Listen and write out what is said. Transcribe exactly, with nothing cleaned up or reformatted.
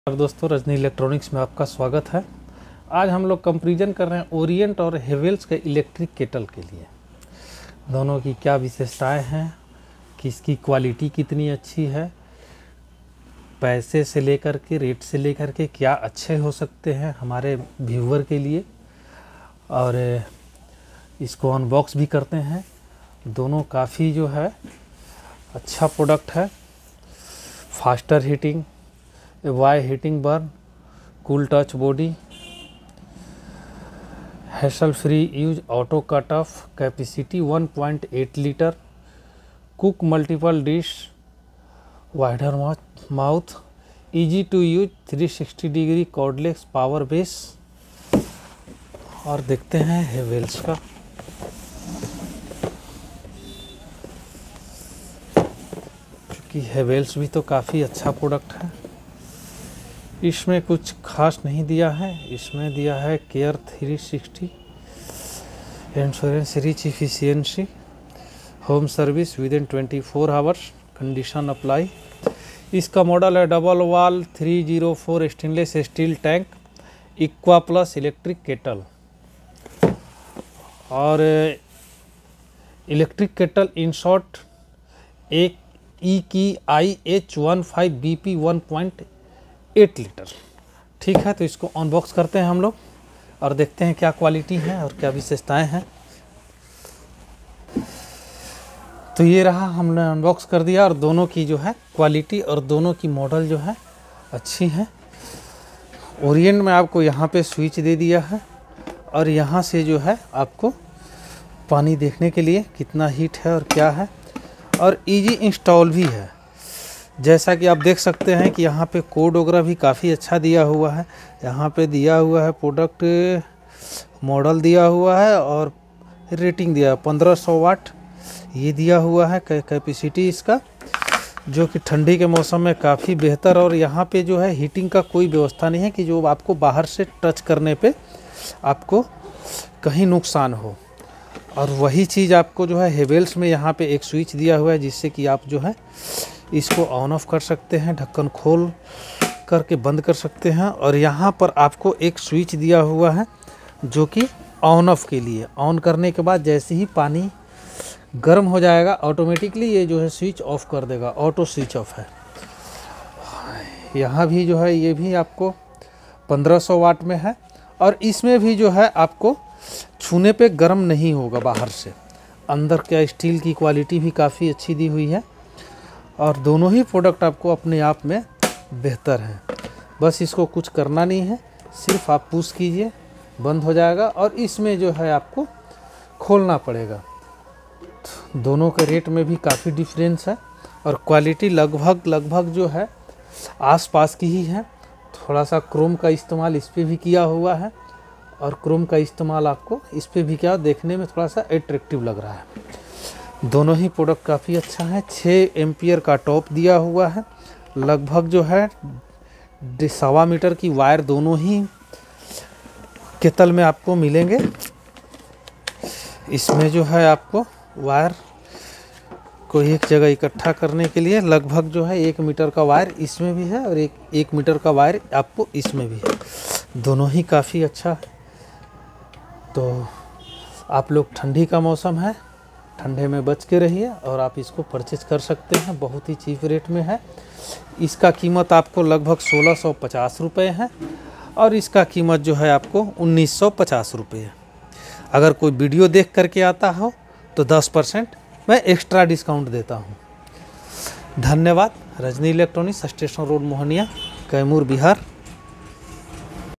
और दोस्तों, रजनी इलेक्ट्रॉनिक्स में आपका स्वागत है। आज हम लोग कंपैरिजन कर रहे हैं ओरिएंट और हेवेल्स के इलेक्ट्रिक केटल के लिए। दोनों की क्या विशेषताएं हैं, किसकी क्वालिटी कितनी अच्छी है, पैसे से लेकर के रेट से लेकर के क्या अच्छे हो सकते हैं हमारे व्यूअर के लिए, और इसको अनबॉक्स भी करते हैं। दोनों काफ़ी जो है अच्छा प्रोडक्ट है। Faster heating, why heating burn, cool touch body, hassle free use, auto cut off, capacity one point eight litre, cook multiple dish, wider mouth, easy to use, three sixty degree cordless power base. और देखते हैं हेवेल्स का। क्योंकि हेवेल्स भी तो काफ़ी अच्छा product है। इसमें कुछ खास नहीं दिया है, इसमें दिया है care three sixty, insurance rich efficiency, home service within twenty four hours, condition apply. इसका मॉडल है double wall three zero four stainless steel tank aqua plus electric kettle. और इलेक्ट्रिक केटल इन शॉर्ट एक E K I H one five B P one point eight litre. ठीक है, तो इसको unbox करते हैं हम लोग और देखते हैं क्या क्वालिटी है और क्या विशेषताएं हैं। तो ये रहा, हमने अनबॉक्स कर दिया और दोनों की जो है क्वालिटी और दोनों की मॉडल जो है अच्छी है। ओरिएंट में आपको यहाँ पे स्विच दे दिया है और यहाँ से जो है आपको पानी देखने के लिए कितना हीट है और क्या है, और इजी इंस्टॉल भी है। जैसा कि आप देख सकते हैं कि यहाँ पे कोड वगैरह भी काफ़ी अच्छा दिया हुआ है। यहाँ पे दिया हुआ है प्रोडक्ट मॉडल दिया हुआ है और रेटिंग दिया है पंद्रह सौ वाट ये दिया हुआ है कैपेसिटी इसका, जो कि ठंडी के मौसम में काफ़ी बेहतर। और यहाँ पे जो है हीटिंग का कोई व्यवस्था नहीं है कि जो आपको बाहर से टच करने पे आपको कहीं नुकसान हो। और वही चीज़ आपको जो है हेवेल्स में यहाँ पे एक स्विच दिया हुआ है जिससे कि आप जो है इसको ऑन ऑफ कर सकते हैं, ढक्कन खोल करके बंद कर सकते हैं। और यहाँ पर आपको एक स्विच दिया हुआ है जो कि ऑन ऑफ के लिए। ऑन करने के बाद जैसे ही पानी गर्म हो जाएगा ऑटोमेटिकली ये जो है स्विच ऑफ कर देगा, ऑटो स्विच ऑफ है। यहाँ भी जो है ये भी आपको पंद्रह सौ वाट में है और इसमें भी जो है आपको छूने पे गर्म नहीं होगा बाहर से। अंदर क्या स्टील की क्वालिटी भी काफ़ी अच्छी दी हुई है और दोनों ही प्रोडक्ट आपको अपने आप में बेहतर हैं। बस इसको कुछ करना नहीं है, सिर्फ आप पुश कीजिए, बंद हो जाएगा और इसमें जो है आपको खोलना पड़ेगा। दोनों के रेट में भी काफ़ी डिफरेंस है और क्वालिटी लगभग लगभग जो है आसपास की ही है। थोड़ा सा क्रोम का इस्तेमाल इस पर भी किया हुआ है और क्रोम का इस्तेमाल आपको इस पर भी क्या देखने में थोड़ा सा एट्रैक्टिव लग रहा है। दोनों ही प्रोडक्ट काफ़ी अच्छा है। छः एम्पियर का टॉप दिया हुआ है, लगभग जो है सवा मीटर की वायर दोनों ही केतल में आपको मिलेंगे। इसमें जो है आपको वायर को एक जगह इकट्ठा करने के लिए लगभग जो है एक मीटर का वायर इसमें भी है और एक एक मीटर का वायर आपको इसमें भी है। दोनों ही काफ़ी अच्छा है। तो आप लोग, ठंडी का मौसम है, ठंडे में बच के रहिए और आप इसको परचेज कर सकते हैं। बहुत ही चीप रेट में है। इसका कीमत आपको लगभग सोलह सौ पचास रुपये है और इसका कीमत जो है आपको उन्नीस सौ पचास रुपये है। अगर कोई वीडियो देख करके आता हो तो दस परसेंट मैं एक्स्ट्रा डिस्काउंट देता हूँ। धन्यवाद। Rajni electronics, station road, Mohania, Kaimur, Bihar.